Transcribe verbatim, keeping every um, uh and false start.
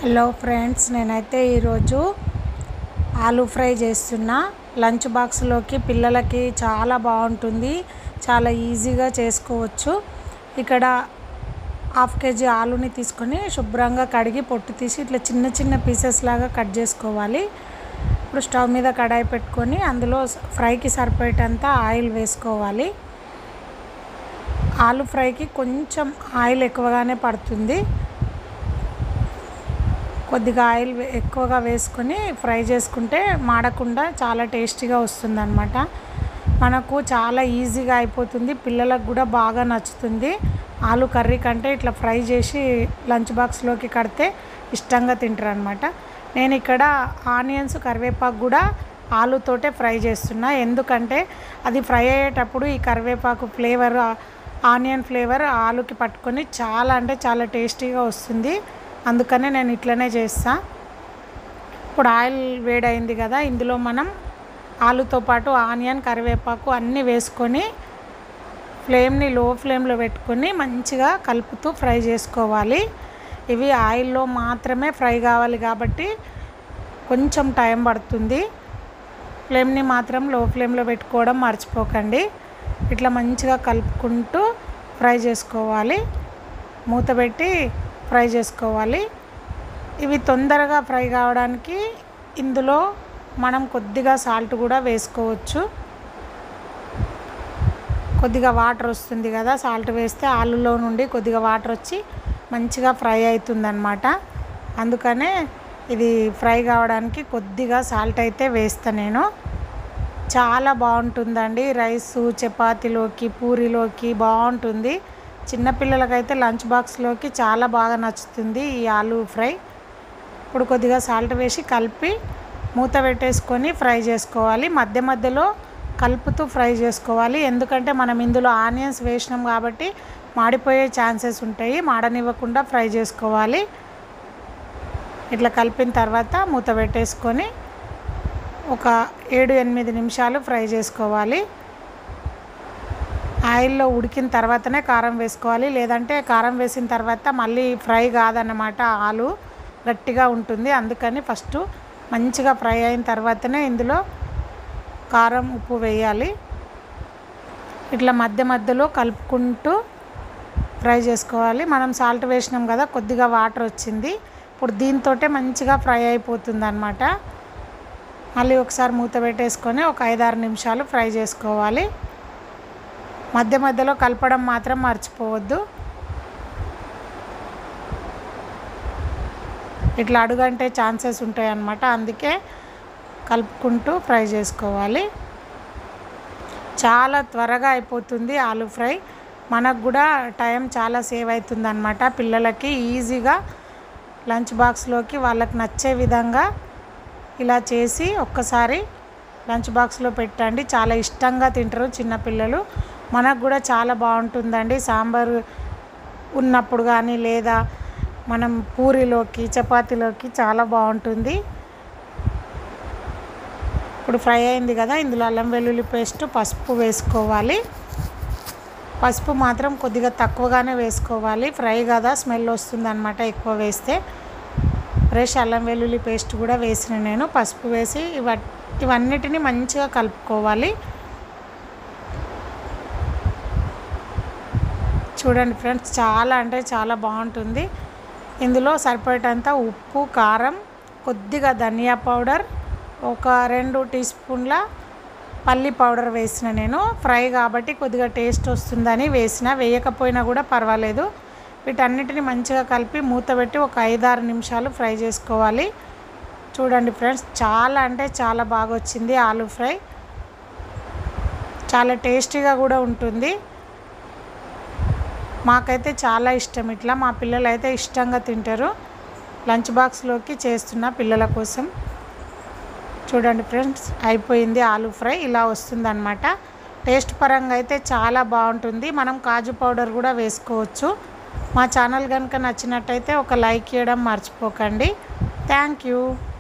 Hello friends, నేనైతే ఈరోజు aloo fry చేస్తున్నా. లంచ్ బాక్స్లోకి పిల్లలకి చాలా బాగుంటుంది, చాలా ఈజీగా చేసుకోవచ్చు. ఇక్కడ హాఫ్ కేజీ ఆలూని తీసుకొని శుభ్రంగా కడిగి పొట్టు తీసి ఇట్లా చిన్న చిన్న పీసెస్ లాగా కట్ చేసుకోవాలి. ఇప్పుడు స్టవ్ మీద కడాయి పెట్టుకొని అందులో ఫ్రైకి సరిపోయేటంత ఆయిల్ వేసుకోవాలి. ఆలూ ఫ్రైకి కొంచెం ఆయిల్ ఎక్కువగానే పడుతుంది. కొద్దిగా ఆయిల్ ఎక్కువగా వేసుకొని ఫ్రై చేసుకుంటే మాడకుండా చాలా టేస్టీగా వస్తుందన్నమాట. మనకు చాలా ఈజీగా అయిపోతుంది, పిల్లలకు కూడా బాగా నచ్చుతుంది. ఆలూ కర్రీ కంటే ఇట్లా ఫ్రై చేసి లంచ్ బాక్స్లోకి కడితే ఇష్టంగా తింటారు అనమాట. నేను ఇక్కడ ఆనియన్స్ కరివేపాకు కూడా ఆలూతోటే ఫ్రై చేస్తున్నా. ఎందుకంటే అది ఫ్రై అయ్యేటప్పుడు ఈ కరివేపాకు ఫ్లేవర్, ఆనియన్ ఫ్లేవర్ ఆలూకి పట్టుకొని చాలా అంటే చాలా టేస్టీగా వస్తుంది. అందుకనే నేను ఇట్లనే చేస్తా. ఇప్పుడు ఆయిల్ వేడైంది కదా, ఇందులో మనం ఆలూతో పాటు ఆనియన్ కరివేపాకు అన్నీ వేసుకొని ఫ్లేమ్ని లో ఫ్లేమ్లో పెట్టుకొని మంచిగా కలుపుతూ ఫ్రై చేసుకోవాలి. ఇవి ఆయిల్లో మాత్రమే ఫ్రై కావాలి కాబట్టి కొంచెం టైం పడుతుంది. ఫ్లేమ్ని మాత్రం లో ఫ్లేమ్లో పెట్టుకోవడం మర్చిపోకండి. ఇట్లా మంచిగా కలుపుకుంటూ ఫ్రై చేసుకోవాలి, మూత పెట్టి ఫ్రై చేసుకోవాలి. ఇవి తొందరగా ఫ్రై కావడానికి ఇందులో మనం కొద్దిగా సాల్ట్ కూడా వేసుకోవచ్చు. కొద్దిగా వాటర్ వస్తుంది కదా, సాల్ట్ వేస్తే ఆలూలో నుండి కొద్దిగా వాటర్ వచ్చి మంచిగా ఫ్రై అవుతుందన్నమాట. అందుకనే ఇది ఫ్రై కావడానికి కొద్దిగా సాల్ట్ అయితే వేస్తా నేను. చాలా బాగుంటుందండి, రైసు చపాతీలోకి పూరీలోకి బాగుంటుంది. చిన్నపిల్లలకైతే లంచ్ బాక్స్లోకి చాలా బాగా నచ్చుతుంది ఈ ఆలూ ఫ్రై. ఇప్పుడు కొద్దిగా సాల్ట్ వేసి కలిపి మూత పెట్టేసుకొని ఫ్రై చేసుకోవాలి. మధ్య మధ్యలో కలుపుతూ ఫ్రై చేసుకోవాలి, ఎందుకంటే మనం ఇందులో ఆనియన్స్ వేసినాం కాబట్టి మాడిపోయే ఛాన్సెస్ ఉంటాయి. మాడనివ్వకుండా ఫ్రై చేసుకోవాలి. ఇట్లా కలిపిన తర్వాత మూత పెట్టేసుకొని ఒక ఏడు ఎనిమిది నిమిషాలు ఫ్రై చేసుకోవాలి. ఆయిల్లో ఉడికిన తర్వాతనే కారం వేసుకోవాలి, లేదంటే కారం వేసిన తర్వాత మళ్ళీ ఫ్రై కాదన్నమాట, ఆలు గట్టిగా ఉంటుంది. అందుకని ఫస్ట్ మంచిగా ఫ్రై అయిన తర్వాతనే ఇందులో కారం ఉప్పు వేయాలి. ఇట్లా మధ్య మధ్యలో కలుపుకుంటూ ఫ్రై చేసుకోవాలి. మనం సాల్ట్ వేసినాం కదా, కొద్దిగా వాటర్ వచ్చింది. ఇప్పుడు దీంతో మంచిగా ఫ్రై అయిపోతుంది అన్నమాట. మళ్ళీ ఒకసారి మూత పెట్టేసుకొని ఒక ఐదారు నిమిషాలు ఫ్రై చేసుకోవాలి. మధ్య మధ్యలో కలపడం మాత్రం మర్చిపోవద్దు. ఇట్లా అడుగంటే ఛాన్సెస్ ఉంటాయి అన్నమాట, అందుకే కలుపుకుంటూ ఫ్రై చేసుకోవాలి. చాలా త్వరగా అయిపోతుంది ఆలూ ఫ్రై. మనకు కూడా టైం చాలా సేవ్ అవుతుంది అన్నమాట. పిల్లలకి ఈజీగా లంచ్ బాక్స్లోకి వాళ్ళకి నచ్చే విధంగా ఇలా చేసి ఒక్కసారి లంచ్ బాక్స్లో పెట్టండి, చాలా ఇష్టంగా తింటారు చిన్నపిల్లలు. మనకు కూడా చాలా బాగుంటుందండి సాంబారు ఉన్నప్పుడు కానీ, లేదా మనం పూరీలోకి చపాతీలోకి చాలా బాగుంటుంది. ఇప్పుడు ఫ్రై అయింది కదా, ఇందులో అల్లం వెల్లుల్లి పేస్ట్, పసుపు వేసుకోవాలి. పసుపు మాత్రం కొద్దిగా తక్కువగానే వేసుకోవాలి, ఫ్రై కదా స్మెల్ వస్తుంది అన్నమాట ఎక్కువ వేస్తే. ఫ్రెష్ అల్లం వెల్లుల్లి పేస్ట్ కూడా వేసిన నేను. పసుపు వేసి ఇవ ఇవన్నిటిని మంచిగా కలుపుకోవాలి. చూడండి ఫ్రెండ్స్, చాలా అంటే చాలా బాగుంటుంది. ఇందులో సరిపడేంత ఉప్పు, కారం, కొద్దిగా ధనియా పౌడర్, ఒక రెండు టీ స్పూన్ల పల్లి పౌడర్ వేసిన నేను. ఫ్రై కాబట్టి కొద్దిగా టేస్ట్ వస్తుందని వేసిన, వేయకపోయినా కూడా పర్వాలేదు. వీటన్నిటిని మంచిగా కలిపి మూత పెట్టి ఒక ఐదారు నిమిషాలు ఫ్రై చేసుకోవాలి. చూడండి ఫ్రెండ్స్, చాలా అంటే చాలా బాగా వచ్చింది ఆలూ ఫ్రై. చాలా టేస్టీగా కూడా ఉంటుంది. మాకైతే చాలా ఇష్టం, ఇట్లా మా పిల్లలు అయితే ఇష్టంగా తింటారు. లంచ్ బాక్స్లోకి చేస్తున్న పిల్లల కోసం. చూడండి ఫ్రెండ్స్, అయిపోయింది ఆలూ ఫ్రై. ఇలా వస్తుందన్నమాట. టేస్ట్ పరంగా అయితే చాలా బాగుంటుంది. మనం కాజు పౌడర్ కూడా వేసుకోవచ్చు. మా ఛానల్ కనుక నచ్చినట్టయితే ఒక లైక్ చేయడం మర్చిపోకండి. Thank you.